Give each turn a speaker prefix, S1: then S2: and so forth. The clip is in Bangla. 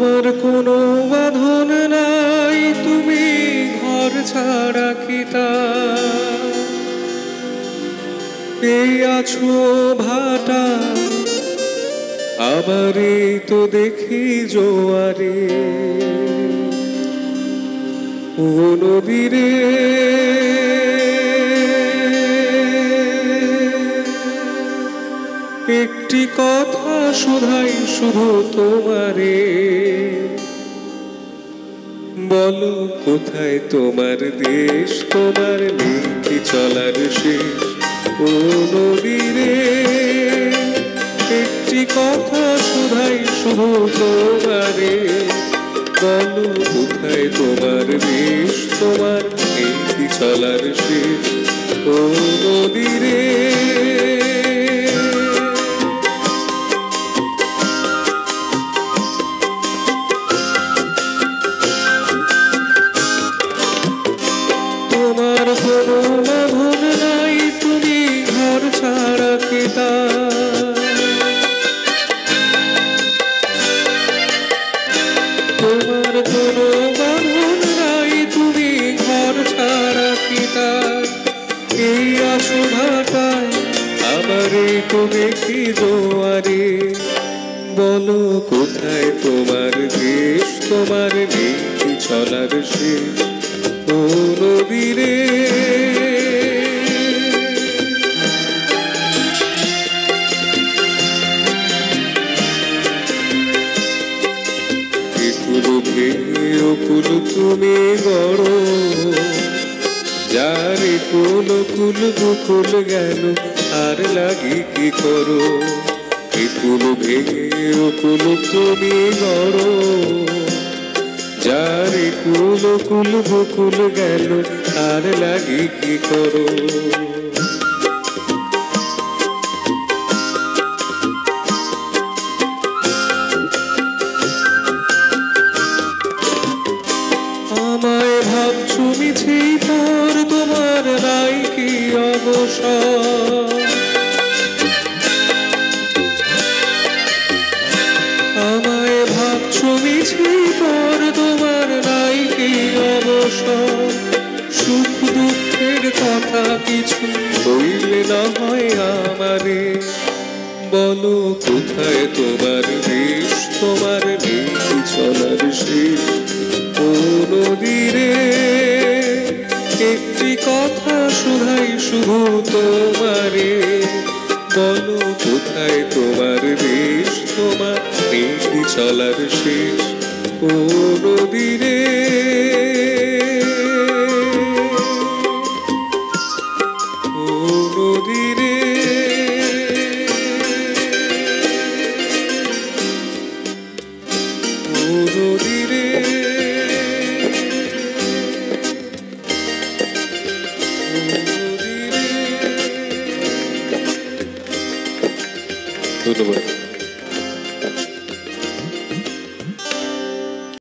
S1: তোমার কোনো বাঁধন নাই, তুমি ঘর ছাড়া কি এই আছো ভাটা, আমারে তো দেখি জোয়ারে। ও নদীরে একটি কথা শুধাই শুধু তোমারে, বলো কোথায় তোমার দেশ, তোমার নেই চলার শেষ। ও নদীরে একটি কথা শুধাই শুধু তোমারে, বলো কোথায় তোমার দেশ, তোমার নেই চলার শেষ। ও নদীরে তোমার কোনো বাঁধন নাই, তুমি ঘর ছাড়া কি তোমার কোনো বাঁধন নাই, তুমি ঘর ছাড়া কি এই আছো ভাটায়, আমারে তো দেখি জোয়ারে। বলো কোথায় তোমার দেশ, তোমার নেই চলার শেষ। ও নদীরে কুল তুমি গড়ো, যারে কুল কুল বুকুল গেল আর লাগি কি করো। কুল ভেঙে কুল তুমি গড়ো, যারে কুল কুল বুকুল গেল আর লাগি কি করো। আমায় ভাবছো মিছি পর, তোমার নাই কি অবসর। আমায় ভাবছো মিছি পর, তোমার নাই কি অবসর। সুখ দুঃখের কথা কিছু বললে না হয় আমারে, বলো কোথায় তোমার দেশ, তোমার নেই চলার শেষ। ও নদীরে একটি কথা শুধাই শুধু তোমারে, বলো কোথায় তোমার দেশ, তোমার নেই চলার শেষ। ও নদীরে ও নদীরে ও নদীরে ধন্যবাদ।